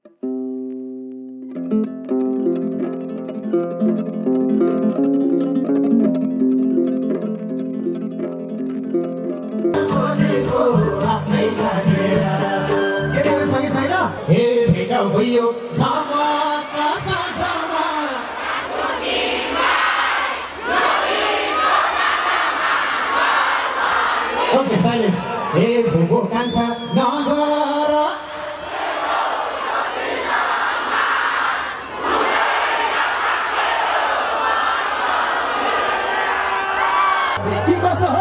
Okay, silence. Hey, bobo kansa nagara. Because of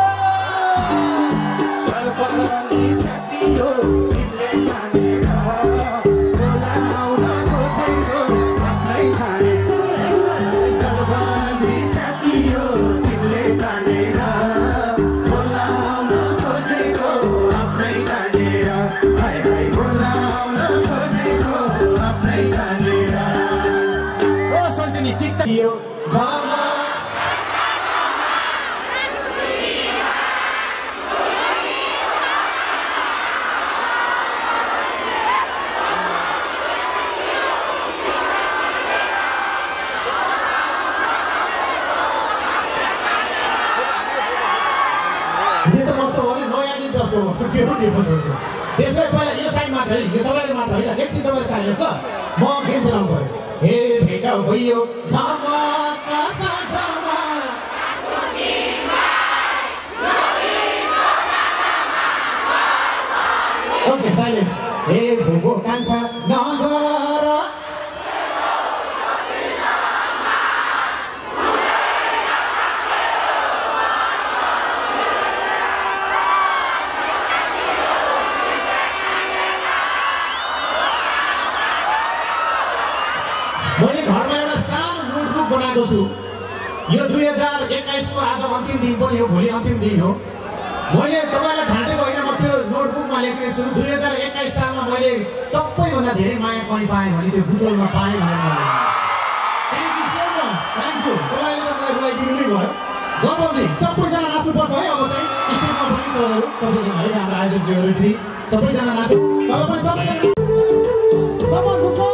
त्यसलाई पहिला यो साइड मात्र है यो तपाईहरु मात्र हैन एकछिन तपाईहरु साइलेन्स ल म गेम खेलाउनु पर्यो हे भेटा भयो झमका साझमा ओके साइलेन्स हे भोगो कान्छा नगर मैले घरमा एउटा सानो नोटबुक बनाएको छु यो 2021 को आज अन्तिम दिन पनि हो भोलि अन्तिम दिन हो मैले तपाईलाई ठाटेको हैन म त्यो नोटबुकमा लेख्ने छु 2021 सालमा मैले सबैभन्दा धेरै माया कहीं पाएँ भने त्यो बुटोलमा पाएँ भनेर मैले thank you so much thank you तपाईले त मलाई रुवाइदिनु नै भयो गफाउँदै सबैजना नाच्नु पर्छ है अब चाहिँ स्टेजमा पनि सरहरु सबैजना है हाम्रो आयोजकहरु पनि सबैजना नाच्नु तल पनि सबैजना कमन बुटोल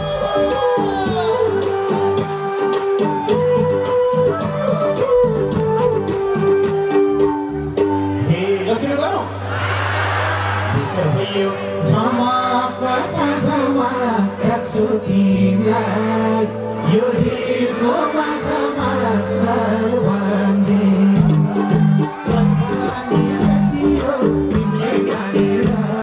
झमका साझमा राख्छु तिमीलाई यो हिउँदको माझमा घरबन्दी जति हो तिमीले गाडेर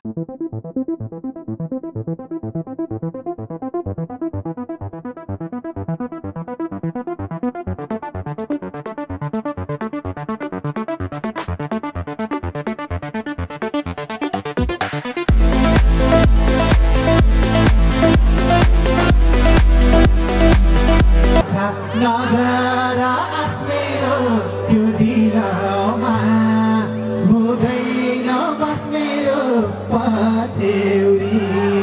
नगरा आस्मेरो त्यो दिनमा हुँदैन बस्मेरो पछ्यौरी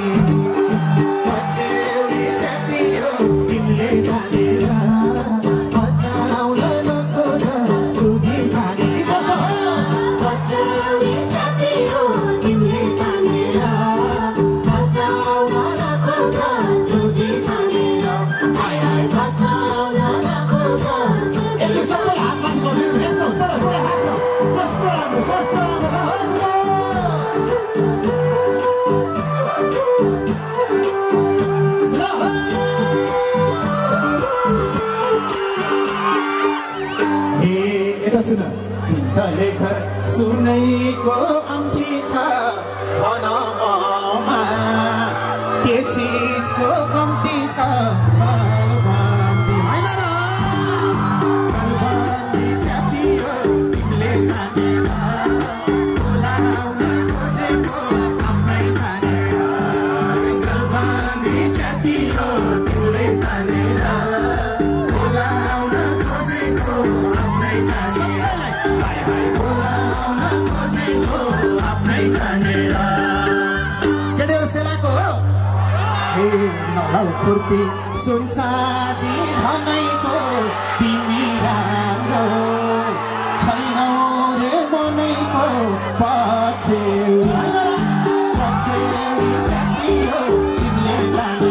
पछ्यौरी जति हो तिमीले गाडेर हँसाउन नखोज सुझी खाने पछ्यौरी जति हो तिमीले गाडेर हँसाउन नखोज सुझी खानेर आइ आइ हँसाउन सबैले हात माथि गरिदिनु यस्तो हुन्छ र पुरा हात छ कस्तो हे यता सुन तिमीले घर सुनैको अम्ठी छ भन ममा के चिजको कम्ती छ फुर्ती सुनचाँदी धनैको तिमी राम्रो छैनौ रे मनैको पछ्यौरी जति हो तिमीले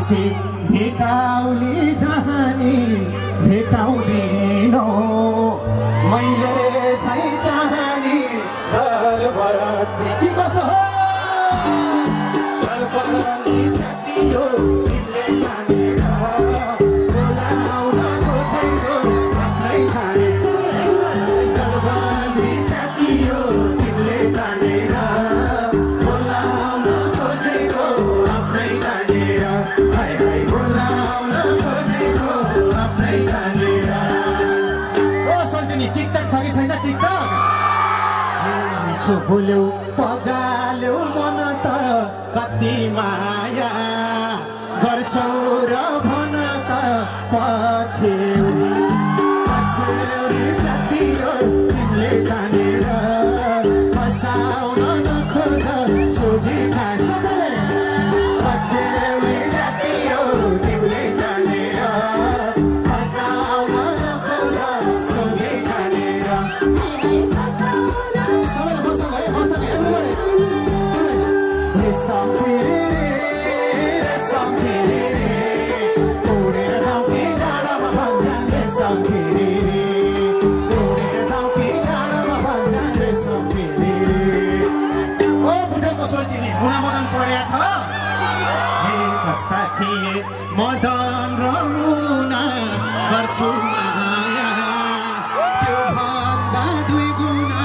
पछि भेटाउली जहानी भेटाउँदिनौ मैले चाहिँ चाहनी गलबर्ती के कसो हो गलबर्ती छतियो तिमीले तानेर बोलाउन खोजेको आफ्नै ठाने गलबर्ती छतियो तिमीले तानेर बोलाउन खोजेको आफ्नै ठानेर हाय हाय बोलाउन खोजेको आफ्नै ठानेर ओ सोल्टिनी टिकटक छ कि छैन टिकटक मिठो बोल्यौ पगाल्यौ मन त कति माया गर्छौ र भन त पछ्यौरी जतियो तिमीले तानेर फसाउन नखोज सोझी खास पछ्यौरी जतियो तिमीले तानेर फसाउन नखोज सोझी खानेर सबैले बस्छ है रेशम फेरि उडेर जाऊ कि डाँडामा भन्छन् रेशम फेरि उडेर जाऊ कि डाँडामा भन्छन् रेशम फेरि ओ बुढोको सोल्टिनी मुना मदन पढेको छ हे कस्ता थिए मदन र मुना गर्छु माया त्यो भन्दा दुई गुणा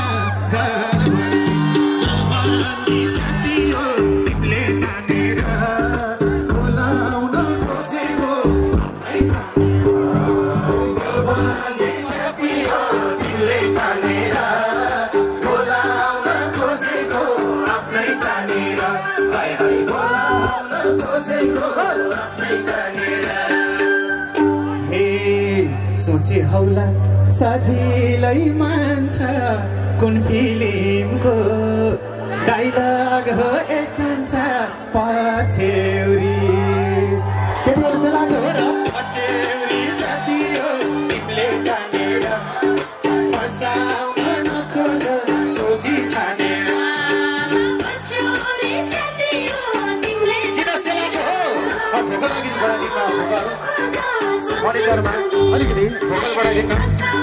गलबर्ती छतियो तिमीले तानेर बोलाउन खोजेको गलबर्ती छतियो तिमीले तानेर बोलाउन खोजेको आफ्नै तानेर हाय हाय बोलाउन खोजेको आफ्नै तानेर हे सोचे हौला सजिलै मान्छ कुन फिल्मको डाइलग हो एकान्छ पछ्यौरी केटीहरू लाग्यो हो र पछ्यौरी जतियो तिमीले तानेर फसाउन नखोज सोझी ठानेर पछ्यौरी जतियो तिमीले किन सेलाको हो भोकल अलिकति बढाइदिनु मोनिटरमा अलिकति भोकल बढाइदिनु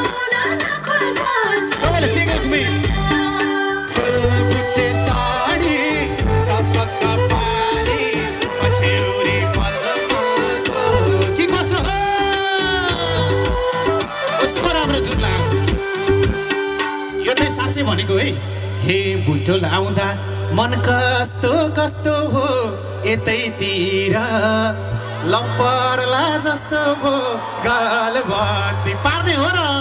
सबैले सिङ्गल घुमे फुलबुट्टे साडी सपक्का पानी पछ्यौरी पल्लको के कसो हो कस्तो राम्रो जुम्ला यो चाहिँ साँच्चै भनेको है हे बुटो लाउँदा मन कस्तो कस्तो हो यतैतिर लम्परला जस्तो हो गलबर्ती पार्ने हो र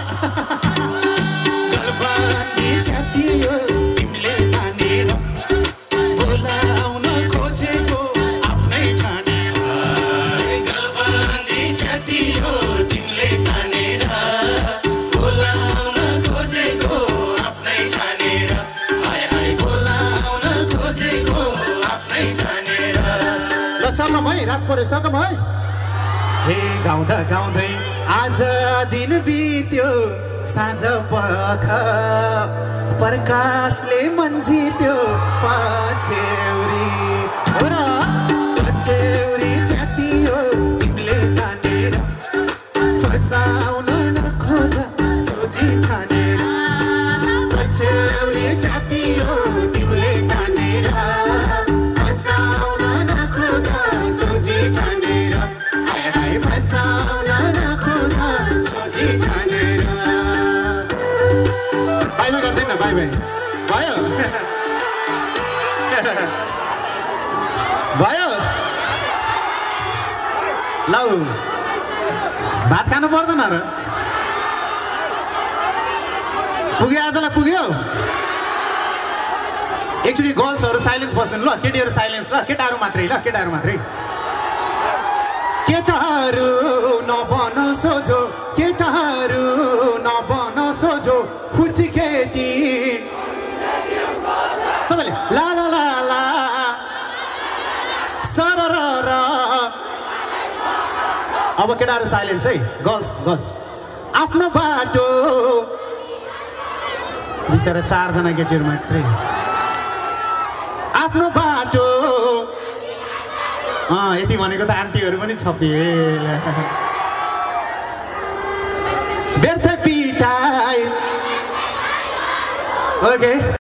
गलबर्ती छतियो तिमीले तानेर बोलाउन खोजेको आफ्नै ठानेर गलबर्ती छतियो तिमीले तानेर बोलाउन खोजेको आफ्नै ठानेर हाय हाय बोलाउन खोजेको आफ्नै ठानेर ल सकम है रात परे सकम है हे गाउँदा गाउँदै आज दिन बित्यो साँझ पख प्रकाशले मन जित्यो पछ्यौरी हो र पछ्यौरी छतियो तिमीले तानेर फसाउन नखोज सोझी ठानेर पछ्यौरी छतियो तिमीले तानेर फसाउन नखोज सोझी ठानेर हाय हाय फसाउन नखोज सोझी ठानेर बाई बाई गर्दैन बाई बाई भयो भयो लौ भात खानु पर्दैन र पुग्यो आजलाई पुग्यो एकचोटि गर्ल्सहरू साइलेन्स बस्दैन ल केटीहरू साइलेन्स ल केटाहरू मात्रै ल केटाहरू मात्रै केटाहरू नबन सोझो केटाहरू नबन सोझो फुची केटी सबैले ला ला ला ला सर र अब केटाहरू साइलेन्स है गर्ल्स गर्ल्स आफ्नो बाटो बिचरा 4 जना केटीहरू मात्रै आफ्नो बाटो यति भनेको त आन्टीहरू पनि छपिए व्यर्थ पिटाइ ओके